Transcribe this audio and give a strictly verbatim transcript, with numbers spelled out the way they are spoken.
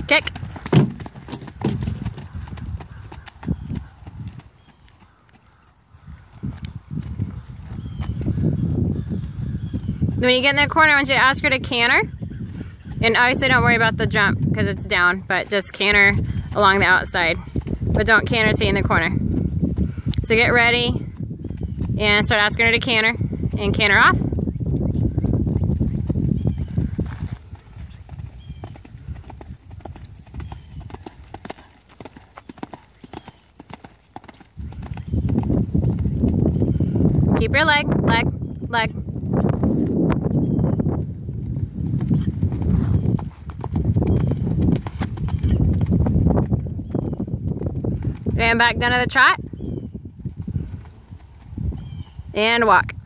Kick. When you get in the corner, I want you to ask her to canter. And obviously don't worry about the jump because it's down, but just canter along the outside. But don't canter till you're in the corner. So get ready and start asking her to canter and canter off. Keep your leg, leg, leg. And back down to the trot. And walk.